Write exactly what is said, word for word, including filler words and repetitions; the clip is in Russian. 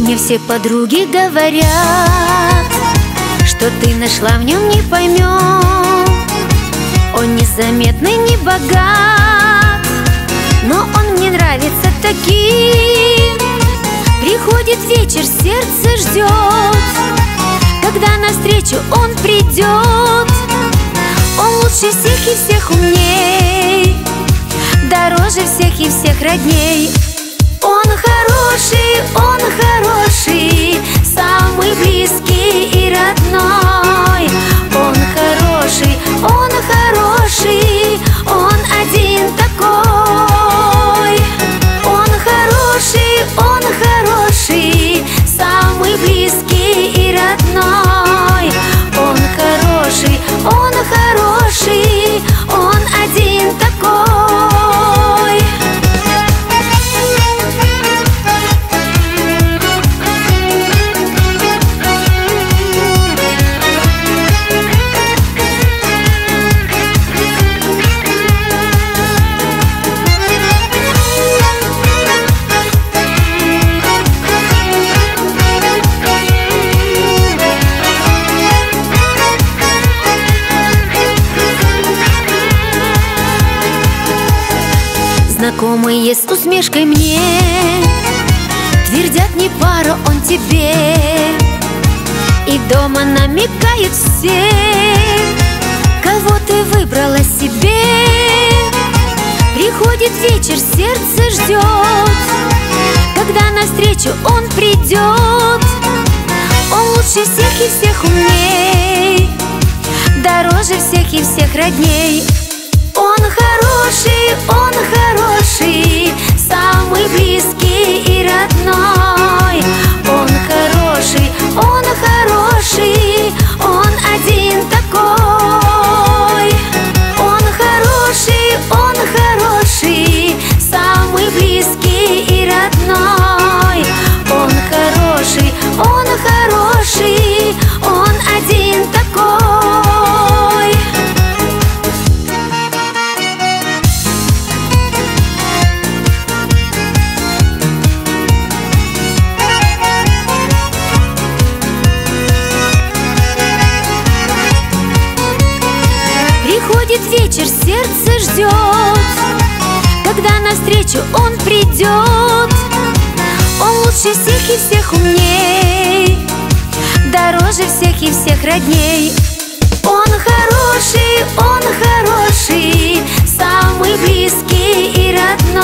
Мне все подруги говорят, что ты нашла в нем не поймешь. Он незаметный, не богат, но он мне нравится таким. Приходит вечер, сердце ждет, когда навстречу он придет. Он лучше всех и всех умней, дороже всех и всех родней. Он хороший, он хороший, самый близкий и родной. Он хороший, он хороший, он один такой. Он хороший, он хороший, самый близкий и родной. Он хороший, он хороший, он один такой. Знакомые с усмешкой мне твердят: не пара он тебе. И дома намекают все, кого ты выбрала себе. Приходит вечер, сердце ждет, когда навстречу он придет. Он лучше всех и всех умней, дороже всех и всех родней. Он хороший, он хороший, самый близкий и родной. Он хороший, он хороший, он один такой. Он хороший, он хороший, самый близкий и родной. Он хороший, он хороший, он один такой. Приходит вечер, сердце ждет, когда навстречу он придет. Он лучше всех и всех умней, дороже всех и всех родней. Он хороший, он хороший, самый близкий и родной.